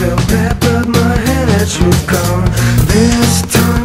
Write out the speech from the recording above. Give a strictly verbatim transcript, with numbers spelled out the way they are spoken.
felt bad, but my head had moved on. This time